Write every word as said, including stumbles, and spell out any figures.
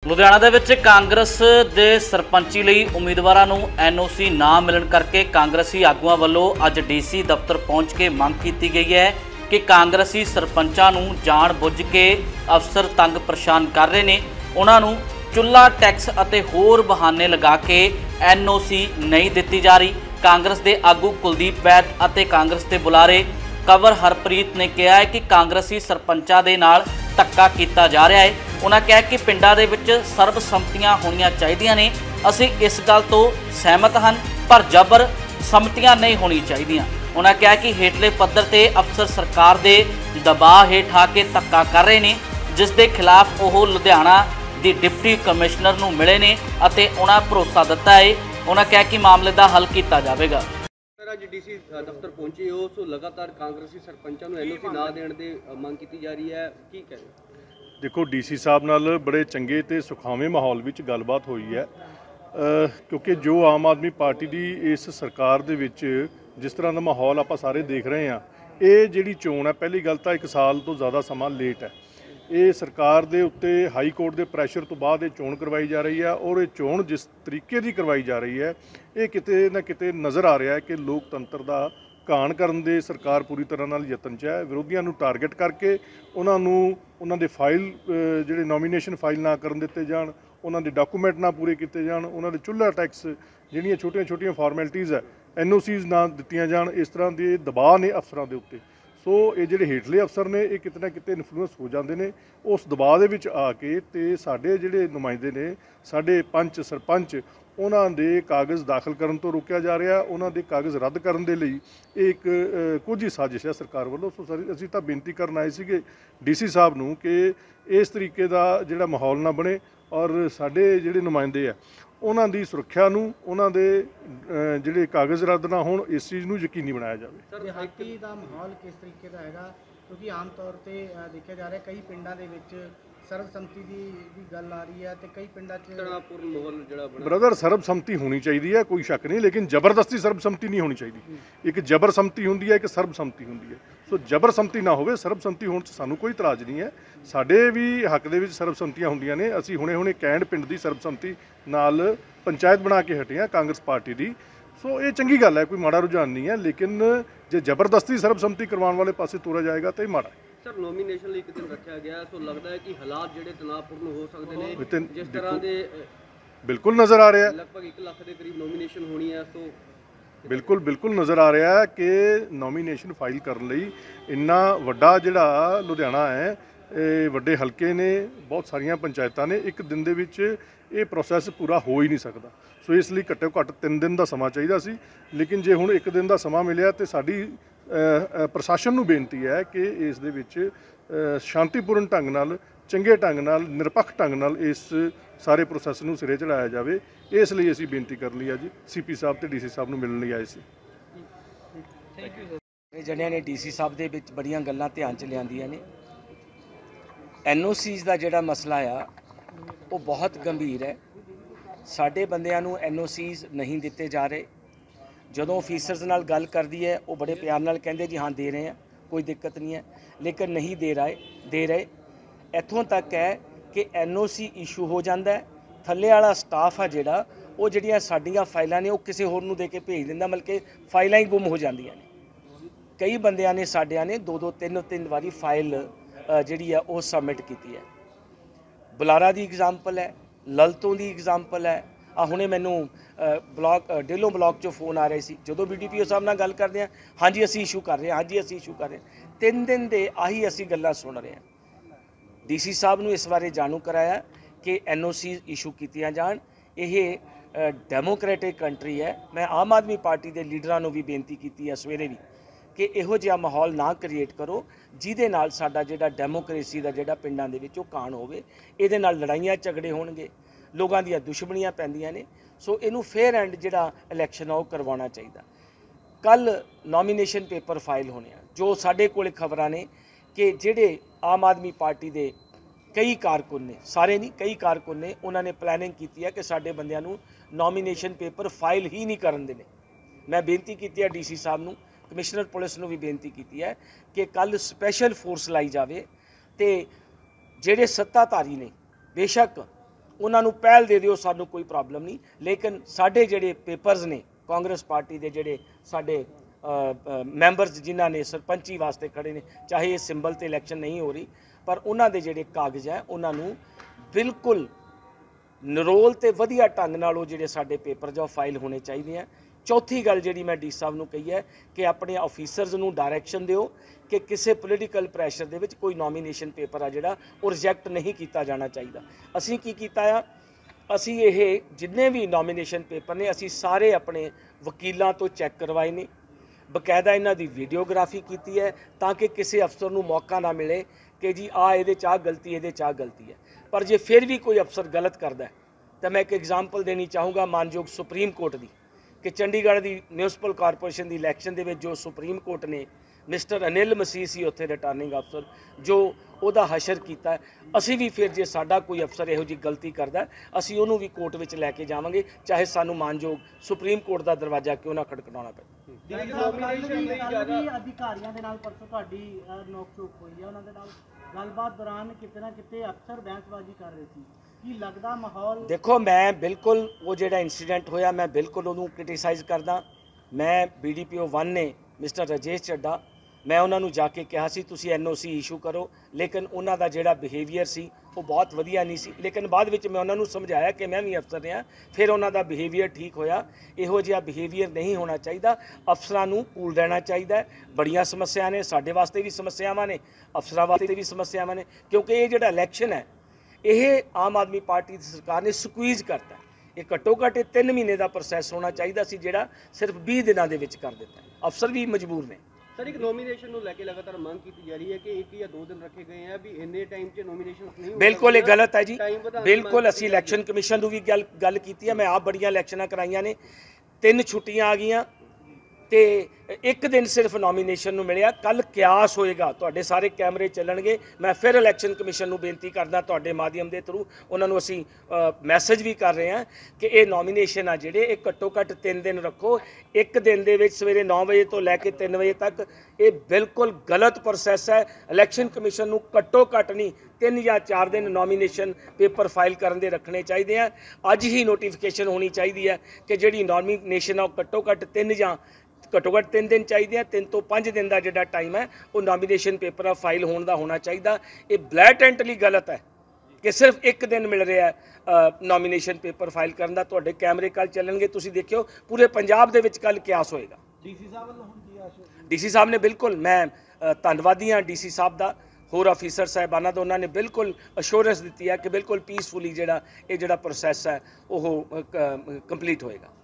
ਲੁਧਿਆਣਾ ਦੇ ਵਿੱਚ ਕਾਂਗਰਸ ਦੇ ਸਰਪੰਚੀ ਲਈ ਉਮੀਦਵਾਰਾਂ ਨੂੰ ਐਨ ਓ ਸੀ ਨਾ ਮਿਲਣ ਕਰਕੇ ਕਾਂਗਰਸੀ ਆਗੂਆਂ ਵੱਲੋਂ ਅੱਜ ਡੀ ਸੀ ਦਫ਼ਤਰ ਪਹੁੰਚ ਕੇ ਮੰਗ ਕੀਤੀ ਗਈ ਹੈ ਕਿ ਕਾਂਗਰਸੀ ਸਰਪੰਚਾਂ ਨੂੰ ਜਾਣ ਬੁੱਝ ਕੇ ਅਫਸਰ ਤੰਗ ਪਰੇਸ਼ਾਨ ਕਰ ਰਹੇ ਨੇ। ਉਹਨਾਂ ਨੂੰ ਚੁੱਲ੍ਹਾ ਟੈਕਸ ਅਤੇ ਹੋਰ ਬਹਾਨੇ ਲਗਾ ਕੇ ਐਨ ਓ ਸੀ ਨਹੀਂ ਦਿੱਤੀ ਜਾ ਰਹੀ। ਕਾਂਗਰਸ ਦੇ ਆਗੂ ਕੁਲਦੀਪ ਵੈਦ ਅਤੇ ਕਾਂਗਰਸ ਦੇ ਬੁਲਾਰੇ कंवर हरप्रीत ने कहा है कि कांग्रेसी सरपंचां दे नाल धक्का कीता जा रहा है। उन्होंने कहा कि पिंडां दे विच सर्बसम्मतियां होणियां चाहीदियां ने। असीं इस गल तो सहमत हन, पर जबर सम्मतियां नहीं होनी चाहीदियां। उन्होंने कहा कि हेठले पद्धर ते अफसर सरकार दे दबाव हेठ आके धक्का कर रहे हैं, जिस दे खिलाफ वो लुधियाना दी डिप्टी कमिश्नर नूं मिले ने अते उन्हां भरोसा दिता है। उन्होंने कहा कि मामले दा हल कीता जावेगा। ਅੱਜ ਡੀਸੀ ਦਫ਼ਤਰ ਪਹੁੰਚੇ ਹੋ ਸੋ ਲਗਾਤਾਰ ਕਾਂਗਰਸੀ ਸਰਪੰਚਾਂ ਨੂੰ ਐਨ ਓ ਸੀ ਨਾ ਦੇਣ ਦੀ ਮੰਗ ਕੀਤੀ ਜਾ ਰਹੀ ਹੈ, ਕੀ ਕਹਿੰਦੇ? ਦੇਖੋ, ਡੀਸੀ ਸਾਹਿਬ ਨਾਲ ਬੜੇ ਚੰਗੇ ਤੇ ਸੁਖਾਵੇਂ ਮਾਹੌਲ ਵਿੱਚ ਗੱਲਬਾਤ ਹੋਈ ਹੈ, ਕਿਉਂਕਿ ਜੋ ਆਮ ਆਦਮੀ ਪਾਰਟੀ ਦੀ ਇਸ ਸਰਕਾਰ ਦੇ ਵਿੱਚ ਜਿਸ ਤਰ੍ਹਾਂ ਦਾ ਮਾਹੌਲ ਆਪਾਂ ਸਾਰੇ ਦੇਖ ਰਹੇ ਹਾਂ, ਇਹ ਜਿਹੜੀ ਚੋਣ ਹੈ, ਪਹਿਲੀ ਗੱਲ ਤਾਂ ਇੱਕ ਸਾਲ ਤੋਂ ਜ਼ਿਆਦਾ ਸਮਾਂ ਲੇਟ ਹੈ। ਇਹ ਸਰਕਾਰ ਦੇ ਉੱਤੇ ਹਾਈ ਕੋਰਟ ਦੇ ਪ੍ਰੈਸ਼ਰ ਤੋਂ ਬਾਅਦ ਇਹ ਚੋਣ ਕਰਵਾਈ ਜਾ ਰਹੀ ਹੈ, ਔਰ ਇਹ ਚੋਣ ਜਿਸ ਤਰੀਕੇ ਦੀ ਕਰਵਾਈ ਜਾ ਰਹੀ ਹੈ, ਇਹ ਕਿਤੇ ਨਾ ਕਿਤੇ ਨਜ਼ਰ ਆ ਰਿਹਾ ਹੈ ਕਿ ਲੋਕਤੰਤਰ ਦਾ ਘਾਣ ਕਰਨ ਦੇ ਸਰਕਾਰ ਪੂਰੀ ਤਰ੍ਹਾਂ ਨਾਲ ਯਤਨ 'ਚ ਹੈ। ਵਿਰੋਧੀਆਂ ਨੂੰ ਟਾਰਗੇਟ ਕਰਕੇ ਉਹਨਾਂ ਨੂੰ ਉਹਨਾਂ ਦੇ ਫਾਈਲ ਜਿਹੜੇ ਨੋਮੀਨੇਸ਼ਨ ਫਾਈਲ ਨਾ ਕਰਨ ਦਿੱਤੇ ਜਾਣ, ਉਹਨਾਂ ਦੇ ਡਾਕੂਮੈਂਟ ਨਾ ਪੂਰੇ ਕੀਤੇ ਜਾਣ, ਉਹਨਾਂ ਦੇ ਚੁੱਲ੍ਹਾ ਟੈਕਸ ਜਿਹੜੀਆਂ ਛੋਟੀਆਂ ਛੋਟੀਆਂ ਫਾਰਮੈਲਿਟੀਜ਼ ਹੈ ਐਨ ਓ ਸੀਜ਼ ਨਾ ਦਿੱਤੀਆਂ ਜਾਣ, ਇਸ ਤਰ੍ਹਾਂ ਦੇ ਦਬਾਅ ਨੇ ਅਫਸਰਾਂ ਦੇ ਉੱਤੇ। ਸੋ ਇਹ ਜਿਹੜੇ ਹੇਠਲੇ ਅਫਸਰ ਨੇ ਇਹ ਕਿਤੇ ਨਾ ਕਿਤੇ ਇਨਫਲੂਐਂਸ ਹੋ ਜਾਂਦੇ ਨੇ ਉਸ ਦਬਾਅ ਦੇ ਵਿੱਚ ਆ ਕੇ, ਤੇ ਸਾਡੇ ਜਿਹੜੇ ਨੁਮਾਇੰਦੇ ਨੇ, ਸਾਡੇ ਪੰਚ ਸਰਪੰਚ, ਉਹਨਾਂ ਦੇ ਕਾਗਜ਼ ਦਾਖਲ ਕਰਨ ਤੋਂ ਰੋਕਿਆ ਜਾ ਰਿਹਾ, ਉਹਨਾਂ ਦੇ ਕਾਗਜ਼ ਰੱਦ ਕਰਨ ਦੇ ਲਈ ਇਹ ਇੱਕ ਕੁਝ ਹੀ ਸਾਜ਼ਿਸ਼ ਹੈ ਸਰਕਾਰ ਵੱਲੋਂ। ਸੋ ਅਸੀਂ ਤਾਂ ਬੇਨਤੀ ਕਰਨ ਆਏ ਸੀਗੇ ਡੀ ਸੀ ਸਾਹਿਬ ਨੂੰ ਕਿ ਇਸ ਤਰੀਕੇ ਦਾ ਜਿਹੜਾ ਮਾਹੌਲ ਨਾ ਬਣੇ, ਔਰ ਸਾਡੇ ਜਿਹੜੇ ਨੁਮਾਇੰਦੇ ਆ ਉਹਨਾਂ ਦੀ ਸੁਰੱਖਿਆ ਨੂੰ, ਉਹਨਾਂ ਦੇ ਜਿਹੜੇ ਕਾਗਜ਼ ਰੱਦ ਨਾ ਹੋਣ, ਇਸ ਚੀਜ਼ ਨੂੰ ਯਕੀਨੀ ਬਣਾਇਆ ਜਾਵੇ। ਸਰ, ਦਿਹਾਤੀ ਦਾ ਮਾਹੌਲ ਕਿਸ ਤਰੀਕੇ ਦਾ ਹੈਗਾ? ਕਿਉਂਕਿ ਆਮ ਤੌਰ ਤੇ ਦੇਖਿਆ ਜਾ ਰਿਹਾ ਕਈ ਪਿੰਡਾਂ ਦੇ ਵਿੱਚ ਸਰਬਸੰਮਤੀ ਦੀ ਵੀ ਗੱਲ ਆ ਰਹੀ ਹੈ ਤੇ ਕਈ ਪਿੰਡਾਂ 'ਚ ਤਣਾਅਪੂਰਨ ਮਾਹੌਲ ਜਿਹੜਾ ਬਣਾ। ਬ੍ਰਦਰ, ਸਰਬਸੰਮਤੀ ਹੋਣੀ ਚਾਹੀਦੀ ਹੈ, ਕੋਈ ਸ਼ੱਕ ਨਹੀਂ, ਲੇਕਿਨ ਜ਼ਬਰਦਸਤੀ ਸਰਬਸੰਮਤੀ ਨਹੀਂ ਹੋਣੀ ਚਾਹੀਦੀ। ਇੱਕ ਜ਼ਬਰਸੰਮਤੀ ਹੁੰਦੀ ਹੈ, ਇੱਕ ਸਰਬਸੰਮਤੀ ਹੁੰਦੀ ਹੈ। ਸੋ ਜ਼ਬਰਸੰਮਤੀ ਨਾ ਹੋਵੇ, ਸਰਬਸੰਮਤੀ ਹੋਣ 'ਚ ਸਾਨੂੰ ਕੋਈ ਇਤਰਾਜ਼ ਨਹੀਂ ਹੈ। ਸਾਡੇ ਵੀ ਹੱਕ ਦੇ ਵਿੱਚ ਸਰਬਸੰਮਤੀਆਂ ਹੁੰਦੀਆਂ ਨੇ। ਅਸੀਂ ਹੁਣੇ ਹੁਣੇ ਕੈਂਡ ਪਿੰਡ ਦੀ ਸਰਬਸੰਮਤੀ ਨਾਲ ਪੰਚਾਇਤ ਬਣਾ ਕੇ ਹਟੇ ਹਾਂ ਕਾਂਗਰਸ ਪਾਰਟੀ ਦੀ। ਸੋ ਇਹ ਚੰਗੀ ਗੱਲ ਹੈ, ਕੋਈ ਮਾੜਾ ਰੁਝਾਨ ਨਹੀਂ ਹੈ, ਲੇਕਿਨ ਜੇ ਜ਼ਬਰਦਸਤੀ ਸਰਬਸੰਮਤੀ ਕਰਵਾਉਣ ਵਾਲੇ ਪਾਸੇ ਤੋਰਿਆ ਜਾਏਗਾ ਤਾਂ ਇਹ ਮਾੜਾ ਹੈ। ਸਰ, ਨੋਮੀਨੇਸ਼ਨ ਲਈ ਇੱਕ ਦਿਨ ਰੱਖਿਆ ਗਿਆ, ਸੋ ਲੱਗਦਾ ਹੈ ਕਿ ਹਾਲਾਤ ਜਿਹੜੇ ਤਣਾਅਪੂਰਨ ਹੋ ਸਕਦੇ ਨੇ, ਜਿਸ ਤਰ੍ਹਾਂ ਦੇ ਬਿਲਕੁਲ ਨਜ਼ਰ ਆ ਰਿਹਾ, ਲਗਭਗ ਇੱਕ ਲੱਖ ਦੇ ਕਰੀਬ ਨੋਮੀਨੇਸ਼ਨ ਹੋਣੀ ਹੈ। ਸੋ ਬਿਲਕੁਲ ਬਿਲਕੁਲ ਨਜ਼ਰ ਆ ਰਿਹਾ ਕਿ ਨੋਮੀਨੇਸ਼ਨ ਫਾਈਲ ਕਰਨ ਲਈ ਇੰਨਾ ਵੱਡਾ ਜਿਹੜਾ ਲੁਧਿਆਣਾ ਹੈ, ਇਹ ਵੱਡੇ ਹਲਕੇ ਨੇ, ਬਹੁਤ ਸਾਰੀਆਂ ਪੰਚਾਇਤਾਂ ਨੇ, ਇੱਕ ਦਿਨ ਦੇ ਵਿੱਚ ਇਹ ਪ੍ਰੋਸੈਸ ਪੂਰਾ ਹੋ ਹੀ ਨਹੀਂ ਸਕਦਾ। ਸੋ ਇਸ ਲਈ ਘੱਟੋ ਘੱਟ ਤਿੰਨ ਦਿਨ ਦਾ ਸਮਾਂ ਚਾਹੀਦਾ ਸੀ, ਲੇਕਿਨ ਜੇ ਹੁਣ ਇੱਕ ਦਿਨ ਦਾ ਸਮਾਂ ਮਿਲਿਆ ਤੇ ਸਾਡੀ ਪ੍ਰਸ਼ਾਸਨ ਨੂੰ ਬੇਨਤੀ ਹੈ ਕਿ ਇਸ ਦੇ ਵਿੱਚ ਸ਼ਾਂਤੀਪੂਰਨ ਢੰਗ ਨਾਲ, ਚੰਗੇ ਢੰਗ ਨਾਲ, ਨਿਰਪੱਖ ਢੰਗ ਨਾਲ ਇਸ ਸਾਰੇ ਪ੍ਰੋਸੈਸ ਨੂੰ ਸਿਰੇ ਚੜਾਇਆ ਜਾਵੇ। ਇਸ ਲਈ ਅਸੀਂ ਬੇਨਤੀ ਕਰਨ ਲਈ ਅੱਜ ਸੀ ਪੀ ਸਾਹਿਬ ਤੇ ਡੀ ਸੀ ਸਾਹਿਬ ਨੂੰ ਮਿਲਣ ਲਈ ਆਏ ਸੀ। ਇਹ ਜਣਿਆਂ ਨੇ ਡੀ ਸੀ ਸਾਹਿਬ ਦੇ ਵਿੱਚ ਬੜੀਆਂ ਗੱਲਾਂ ਧਿਆਨ 'ਚ ਲਿਆਂਦੀਆਂ ਨੇ। ਐਨ ਓ ਸੀਜ਼ ਦਾ ਜਿਹੜਾ ਮਸਲਾ ਆ ਉਹ ਬਹੁਤ ਗੰਭੀਰ ਹੈ। ਸਾਡੇ ਬੰਦਿਆਂ ਨੂੰ ਐਨ ਓ ਸੀਜ਼ ਨਹੀਂ ਦਿੱਤੇ ਜਾ ਰਹੇ। ਜਦੋਂ ਅਫੀਸਰਸ ਨਾਲ ਗੱਲ ਕਰਦੀ ਹੈ ਉਹ ਬੜੇ ਪਿਆਰ ਨਾਲ ਕਹਿੰਦੇ ਜੀ ਹਾਂ ਦੇ ਰਹੇ ਹਾਂ, ਕੋਈ ਦਿੱਕਤ ਨਹੀਂ ਹੈ, ਲੇਕਿਨ ਨਹੀਂ ਦੇ ਰਹੇ ਦੇ ਰਹੇ ਇੱਥੋਂ ਤੱਕ ਹੈ ਕਿ ਐਨ ਓ ਸੀ ਇਸ਼ੂ ਹੋ ਜਾਂਦਾ ਹੈ, ਥੱਲੇ ਵਾਲਾ ਸਟਾਫ ਆ ਜਿਹੜਾ, ਉਹ ਜਿਹੜੀਆਂ ਸਾਡੀਆਂ ਫਾਈਲਾਂ ਨੇ ਉਹ ਕਿਸੇ ਹੋਰ ਨੂੰ ਦੇ ਕੇ ਭੇਜ ਦਿੰਦਾ, ਮਤਲਬ ਕਿ ਫਾਈਲਾਂ ਹੀ ਗੁੰਮ ਹੋ ਜਾਂਦੀਆਂ ਨੇ। ਕਈ ਬੰਦਿਆਂ ਨੇ, ਸਾਡਿਆਂ ਨੇ ਦੋ ਦੋ ਤਿੰਨ ਤਿੰਨ ਵਾਰੀ ਫਾਈਲ ਜਿਹੜੀ ਆ ਉਹ ਸਬਮਿਟ ਕੀਤੀ ਹੈ। ਬੁਲਾਰਾ ਦੀ ਐਗਜ਼ਾਮਪਲ ਹੈ, ਲਲਤੋਂ ਦੀ ਐਗਜ਼ਾਮਪਲ ਹੈ। ਆ ਹੁਣੇ ਮੈਨੂੰ ਬਲਾਕ ਡੇਲੋਂ ਬਲਾਕ 'ਚੋਂ ਫੋਨ ਆ ਰਹੇ ਸੀ, ਜਦੋਂ ਬੀ ਡੀ ਪੀ ਓ ਸਾਹਿਬ ਨਾਲ ਗੱਲ ਕਰਦੇ ਹਾਂ, ਹਾਂਜੀ ਅਸੀਂ ਇਸ਼ੂ ਕਰ ਰਹੇ ਹਾਂ, ਹਾਂਜੀ ਅਸੀਂ ਇਸ਼ੂ ਕਰ ਰਹੇ ਹਾਂ। ਤਿੰਨ ਦਿਨ ਦੇ ਆਹੀ ਅਸੀਂ ਗੱਲਾਂ ਸੁਣ ਰਹੇ ਹਾਂ। ਡੀ ਸੀ ਸਾਹਿਬ ਨੂੰ ਇਸ ਬਾਰੇ ਜਾਣੂ ਕਰਾਇਆ ਕਿ ਐਨ ਓ ਸੀ ਇਸ਼ੂ ਕੀਤੀਆਂ ਜਾਣ। ਇਹ ਡੈਮੋਕ੍ਰੈਟਿਕ ਕੰਟਰੀ ਹੈ। ਮੈਂ ਆਮ ਆਦਮੀ ਪਾਰਟੀ ਦੇ ਲੀਡਰਾਂ ਨੂੰ ਵੀ ਬੇਨਤੀ ਕੀਤੀ ਹੈ ਸਵੇਰੇ ਵੀ ਕਿ ਇਹੋ ਜਿਹਾ ਮਾਹੌਲ ਨਾ ਕ੍ਰੀਏਟ ਕਰੋ ਜਿਹਦੇ ਨਾਲ ਸਾਡਾ ਜਿਹੜਾ ਡੈਮੋਕ੍ਰੇਸੀ ਦਾ ਜਿਹੜਾ ਪਿੰਡਾਂ ਦੇ ਵਿੱਚ ਉਹ ਕਾਣ ਹੋਵੇ। ਇਹਦੇ ਨਾਲ ਲੜਾਈਆਂ ਝਗੜੇ ਹੋਣਗੇ, ਲੋਕਾਂ ਦੀਆਂ ਦੁਸ਼ਮਣੀਆਂ ਪੈਂਦੀਆਂ ਨੇ। ਸੋ ਇਹਨੂੰ ਫੇਅਰ ਐਂਡ ਜਿਹੜਾ ਇਲੈਕਸ਼ਨ ਆ ਉਹ ਕਰਵਾਉਣਾ ਚਾਹੀਦਾ। ਕੱਲ੍ਹ ਨੋਮੀਨੇਸ਼ਨ ਪੇਪਰ ਫਾਈਲ ਹੋਣੇ ਆ, ਜੋ ਸਾਡੇ ਕੋਲ ਖਬਰਾਂ ਨੇ ਕਿ ਜਿਹੜੇ ਆਮ ਆਦਮੀ ਪਾਰਟੀ ਦੇ ਕਈ ਕਾਰਕੁਨ ਨੇ, ਸਾਰੇ ਨਹੀਂ ਕਈ ਕਾਰਕੁਨ ਨੇ, ਉਹਨਾਂ ਨੇ ਪਲੈਨਿੰਗ ਕੀਤੀ ਹੈ ਕਿ ਸਾਡੇ ਬੰਦਿਆਂ ਨੂੰ ਨੋਮੀਨੇਸ਼ਨ ਪੇਪਰ ਫਾਈਲ ਹੀ ਨਹੀਂ ਕਰਨ ਦੇਣੇ। ਮੈਂ ਬੇਨਤੀ ਕੀਤੀ ਹੈ ਡੀ ਸੀ ਸਾਹਿਬ ਨੂੰ, ਕਮਿਸ਼ਨਰ ਪੁਲਿਸ ਨੂੰ ਵੀ ਬੇਨਤੀ ਕੀਤੀ ਹੈ ਕਿ ਕੱਲ੍ਹ ਸਪੈਸ਼ਲ ਫੋਰਸ ਲਾਈ ਜਾਵੇ ਤੇ ਜਿਹੜੇ ਸੱਤਾਧਾਰੀ ਨੇ, ਬੇਸ਼ੱਕ ਉਹਨਾਂ ਨੂੰ ਪਹਿਲ ਦੇ ਦਿਓ, ਸਾਨੂੰ ਕੋਈ ਪ੍ਰੋਬਲਮ ਨਹੀਂ। ਲੇਕਿਨ ਸਾਡੇ ਜਿਹੜੇ ਪੇਪਰਸ ਨੇ ਕਾਂਗਰਸ ਪਾਰਟੀ ਦੇ ਜਿਹੜੇ ਸਾਡੇ ਮੈਂਬਰਸ ਜਿਨ੍ਹਾਂ ਨੇ ਸਰਪੰਚੀ ਵਾਸਤੇ ਖੜੇ ਨੇ, ਚਾਹੇ ਇਹ ਸਿੰਬਲ ਤੇ ਇਲੈਕਸ਼ਨ ਨਹੀਂ ਹੋ ਰਹੀ, ਪਰ ਉਹਨਾਂ ਦੇ ਜਿਹੜੇ ਕਾਗਜ਼ ਹੈ ਉਹਨਾਂ ਨੂੰ ਬਿਲਕੁਲ ਨਿਰੋਲ ਤੇ ਵਧੀਆ ਢੰਗ ਨਾਲ ਉਹ ਜਿਹੜੇ ਸਾਡੇ ਪੇਪਰ ਜੋ ਫਾਈਲ ਹੋਣੇ ਚਾਹੀਦੇ ਆ। ਚੌਥੀ ਗੱਲ ਜਿਹੜੀ ਮੈਂ ਡੀ ਸਾਹਿਬ ਨੂੰ ਕਹੀ ਹੈ ਕਿ ਆਪਣੇ ਆਫੀਸਰਸ ਨੂੰ ਡਾਇਰੈਕਸ਼ਨ ਦਿਓ ਕਿ ਕਿਸੇ ਪੋਲੀਟੀਕਲ ਪ੍ਰੈਸ਼ਰ ਦੇ ਵਿੱਚ ਕੋਈ ਨੋਮੀਨੇਸ਼ਨ ਪੇਪਰ ਆ ਜਿਹੜਾ ਉਹ ਰਿਜੈਕਟ ਨਹੀਂ ਕੀਤਾ ਜਾਣਾ ਚਾਹੀਦਾ। ਅਸੀਂ ਕੀ ਕੀਤਾ ਆ, ਅਸੀਂ ਇਹ ਜਿੰਨੇ ਵੀ ਨੋਮੀਨੇਸ਼ਨ ਪੇਪਰ ਨੇ ਅਸੀਂ ਸਾਰੇ ਆਪਣੇ ਵਕੀਲਾਂ ਤੋਂ ਚੈੱਕ ਕਰਵਾਏ ਨੇ, ਬਕਾਇਦਾ ਇਹਨਾਂ ਦੀ ਵੀਡੀਓਗ੍ਰਾਫੀ ਕੀਤੀ ਹੈ ਤਾਂ ਕਿ ਕਿਸੇ ਅਫਸਰ ਨੂੰ ਮੌਕਾ ਨਾ ਮਿਲੇ ਕਿ ਜੀ ਆ ਇਹਦੇ 'ਚ ਆ ਗਲਤੀ ਇਹਦੇ 'ਚ ਆ ਗਲਤੀ ਹੈ। ਪਰ ਜੇ ਫਿਰ ਵੀ ਕੋਈ ਅਫਸਰ ਗਲਤ ਕਰਦਾ ਤਾਂ ਮੈਂ ਇੱਕ ਐਗਜ਼ਾਮਪਲ ਦੇਣੀ ਚਾਹੂੰਗਾ ਮਾਨਯੋਗ ਸੁਪਰੀਮ ਕੋਰਟ ਦੀ, ਕਿ ਚੰਡੀਗੜ੍ਹ ਦੀ ਮਿਊਨਿਸਪਲ ਕਾਰਪੋਰੇਸ਼ਨ ਦੀ ਇਲੈਕਸ਼ਨ ਦੇ ਵਿੱਚ ਜੋ ਸੁਪਰੀਮ ਕੋਰਟ ਨੇ ਮਿਸਟਰ ਅਨਿਲ ਮਸੀਹ ਸੀ ਉੱਥੇ ਰਿਟਰਨਿੰਗ ਅਫਸਰ, ਜੋ ਉਹਦਾ ਹਸ਼ਰ ਕੀਤਾ। ਅਸੀਂ ਵੀ ਫਿਰ ਜੇ ਸਾਡਾ ਕੋਈ ਅਫਸਰ ਇਹੋ ਜਿਹੀ ਗਲਤੀ ਕਰਦਾ ਅਸੀਂ ਉਹਨੂੰ ਵੀ ਕੋਰਟ ਵਿੱਚ ਲੈ ਕੇ ਜਾਵਾਂਗੇ, ਚਾਹੇ ਸਾਨੂੰ ਮਾਨਯੋਗ ਸੁਪਰੀਮ ਕੋਰਟ ਦਾ ਦਰਵਾਜ਼ਾ ਕਿਉਂ ਨਾ ਖੜਕਣਾਉਣਾ ਪਏ। ਅਧਿਕਾਰੀਆਂ ਦੇ ਨਾਲ ਪਰਸੋਂ ਤੁਹਾਡੀ ਨੋਕ ਝੋਕ ਹੋਈ ਹੈ, ਉਹਨਾਂ ਦੇ ਨਾਲ ਗੱਲਬਾਤ ਦੌਰਾਨ ਕਿਤੇ ਨਾ ਕਿਤੇ ਅਕਸਰ ਬਹਿਸਬਾਜ਼ੀ ਕਰ ਰਹੇ ਸੀ, ਕੀ ਲੱਗਦਾ ਮਾਹੌਲ? ਦੇਖੋ, ਮੈਂ ਬਿਲਕੁਲ ਉਹ ਜਿਹੜਾ ਇਨਸੀਡੈਂਟ ਹੋਇਆ ਮੈਂ ਬਿਲਕੁਲ ਉਹਨੂੰ ਕ੍ਰਿਟੀਸਾਈਜ਼ ਕਰਦਾ। ਮੈਂ B D P O one ਨੇ ਮਿਸਟਰ ਰਾਜੇਸ਼ ਚੱਡਾ, ਮੈਂ ਉਹਨਾਂ ਨੂੰ ਜਾ ਕੇ ਕਿਹਾ ਸੀ ਤੁਸੀਂ ਐਨ ਓ ਸੀ ਇਸ਼ੂ ਕਰੋ, ਲੇਕਿਨ ਉਹਨਾਂ ਦਾ ਜਿਹੜਾ ਬਿਹੇਵੀਅਰ ਸੀ ਉਹ ਬਹੁਤ ਵਧੀਆ ਨਹੀਂ ਸੀ। ਲੇਕਿਨ ਬਾਅਦ ਵਿੱਚ ਮੈਂ ਉਹਨਾਂ ਨੂੰ ਸਮਝਾਇਆ ਕਿ ਮੈਂ ਵੀ ਅਫਸਰ ਰਿਹਾ, ਫਿਰ ਉਹਨਾਂ ਦਾ ਬਿਹੇਵੀਅਰ ਠੀਕ ਹੋਇਆ। ਇਹੋ ਜਿਹਾ ਬਿਹੇਵੀਅਰ ਨਹੀਂ ਹੋਣਾ ਚਾਹੀਦਾ, ਅਫਸਰਾਂ ਨੂੰ ਕੂਲ ਰਹਿਣਾ ਚਾਹੀਦਾ। ਬੜੀਆਂ ਸਮੱਸਿਆ ਨੇ, ਸਾਡੇ ਵਾਸਤੇ ਵੀ ਸਮੱਸਿਆਵਾਂ ਨੇ, ਅਫਸਰਾਂ ਵਾਸਤੇ ਵੀ ਸਮੱਸਿਆਵਾਂ ਨੇ, ਕਿਉਂਕਿ ਇਹ ਜਿਹੜਾ ਇਲੈਕਸ਼ਨ ਹੈ ਇਹ ਆਮ ਆਦਮੀ ਪਾਰਟੀ ਦੀ ਸਰਕਾਰ ਨੇ ਸਕੁਈਜ਼ ਕਰਤਾ। ਇਹ ਘੱਟੋ ਘੱਟ ਤਿੰਨ ਮਹੀਨੇ ਦਾ ਪ੍ਰੋਸੈਸ ਹੋਣਾ ਚਾਹੀਦਾ ਸੀ, ਜਿਹੜਾ ਸਿਰਫ ਵੀਹ ਦਿਨਾਂ ਦੇ ਵਿੱਚ ਕਰ ਦਿੱਤਾ। ਅਫਸਰ ਵੀ ਮਜਬੂਰ ਨੇ। ਸਰ, ਇੱਕ ਨੋਮੀਨੇਸ਼ਨ ਨੂੰ ਲੈ ਕੇ ਲਗਾਤਾਰ ਮੰਗ ਕੀਤੀ ਜਾ ਰਹੀ ਹੈ ਕਿ ਇੱਕ ਜਾਂ ਦੋ ਦਿਨ ਰੱਖੇ ਗਏ ਆ ਵੀ ਇੰਨੇ ਟਾਈਮ 'ਚ ਨੋਮੀਨੇਸ਼ਨ ਨਹੀਂ ਹੋ। ਬਿਲਕੁਲ ਇਹ ਗਲਤ ਹੈ ਜੀ, ਬਿਲਕੁਲ। ਅਸੀਂ ਇਲੈਕਸ਼ਨ ਕਮਿਸ਼ਨ ਨੂੰ ਵੀ ਗੱਲ ਗੱਲ ਕੀਤੀ ਹੈ, ਮੈਂ ਆਪ ਬੜੀਆਂ ਇਲੈਕਸ਼ਨਾਂ ਕਰਾਈਆਂ ਨੇ, ਤਿੰਨ ਛੁੱਟੀਆਂ ਆ ਗਈਆਂ ਤੇ ਇੱਕ ਦਿਨ ਸਿਰਫ ਨੋਮੀਨੇਸ਼ਨ ਨੂੰ ਮਿਲਿਆ। ਕੱਲ ਕਿਆਸ ਹੋਏਗਾ, ਤੁਹਾਡੇ ਸਾਰੇ ਕੈਮਰੇ ਚੱਲਣਗੇ। ਮੈਂ ਫਿਰ ਇਲੈਕਸ਼ਨ ਕਮਿਸ਼ਨ ਨੂੰ ਬੇਨਤੀ ਕਰਦਾ ਤੁਹਾਡੇ ਮਾਧਿਅਮ ਦੇ ਥਰੂ, ਉਹਨਾਂ ਨੂੰ ਅਸੀਂ ਮੈਸੇਜ ਵੀ ਕਰ ਰਹੇ ਹਾਂ ਕਿ ਇਹ ਨੋਮੀਨੇਸ਼ਨ ਆ ਜਿਹੜੇ ਇਹ ਘੱਟੋ ਘੱਟ ਤਿੰਨ ਦਿਨ ਰੱਖੋ। ਇੱਕ ਦਿਨ ਦੇ ਵਿੱਚ ਸਵੇਰੇ ਨੌ ਵਜੇ ਤੋਂ ਲੈ ਕੇ ਤਿੰਨ ਵਜੇ ਤੱਕ ਇਹ ਬਿਲਕੁਲ ਗਲਤ ਪ੍ਰੋਸੈਸ ਹੈ। ਇਲੈਕਸ਼ਨ ਕਮਿਸ਼ਨ ਨੂੰ ਘੱਟੋ ਘੱਟ ਨਹੀਂ ਤਿੰਨ ਜਾਂ ਚਾਰ ਦਿਨ ਨੋਮੀਨੇਸ਼ਨ ਪੇਪਰ ਫਾਈਲ ਕਰਨ ਦੇ ਰੱਖਣੇ ਚਾਹੀਦੇ ਆ। ਅੱਜ ਹੀ ਨੋਟੀਫਿਕੇਸ਼ਨ ਹੋਣੀ ਚਾਹੀਦੀ ਹੈ ਕਿ ਜਿਹੜੀ ਨੋਮੀਨੇਸ਼ਨ ਆ ਉਹ ਘੱਟੋ ਘੱਟ ਤਿੰਨ ਜਾਂ ਘੱਟੋ ਘੱਟ ਤਿੰਨ ਦਿਨ ਚਾਹੀਦੇ ਆ। ਤਿੰਨ ਤੋਂ ਪੰਜ ਦਿਨ ਦਾ ਜਿਹੜਾ ਟਾਈਮ ਹੈ ਉਹ ਨੋਮੀਨੇਸ਼ਨ ਪੇਪਰ ਫਾਈਲ ਹੋਣ ਦਾ ਹੋਣਾ ਚਾਹੀਦਾ। ਇਹ ਬਲੈਟੈਂਟਲੀ ਗਲਤ ਹੈ ਕਿ ਸਿਰਫ ਇੱਕ ਦਿਨ ਮਿਲ ਰਿਹਾ ਨੋਮੀਨੇਸ਼ਨ ਪੇਪਰ ਫਾਈਲ ਕਰਨ ਦਾ। ਤੁਹਾਡੇ ਕੈਮਰੇ ਕੱਲ ਚੱਲਣਗੇ, ਤੁਸੀਂ ਦੇਖਿਓ ਪੂਰੇ ਪੰਜਾਬ ਦੇ ਵਿੱਚ ਕੱਲ ਕਿਆਸ ਹੋਏਗਾ। ਡੀਸੀ ਸਾਹਿਬ ਵੱਲੋਂ ਹੁਣ ਕੀ ਆਸ਼ਾ? ਡੀਸੀ ਸਾਹਿਬ ਨੇ ਬਿਲਕੁਲ, ਮੈਂ ਧੰਨਵਾਦੀ ਹਾਂ ਡੀਸੀ ਸਾਹਿਬ ਦਾ, ਹੋਰ ਅਫੀਸਰ ਸਾਹਿਬਾਨਾਂ ਦਾ, ਉਹਨਾਂ ਨੇ ਬਿਲਕੁਲ ਅਸ਼ੋਰੈਂਸ ਦਿੱਤੀ ਹੈ ਕਿ ਬਿਲਕੁਲ ਪੀਸਫੁਲੀ ਜਿਹੜਾ ਇਹ ਜਿਹੜਾ ਪ੍ਰੋਸੈਸ ਹੈ ਉਹ ਕੰਪਲੀਟ ਹੋਏਗਾ।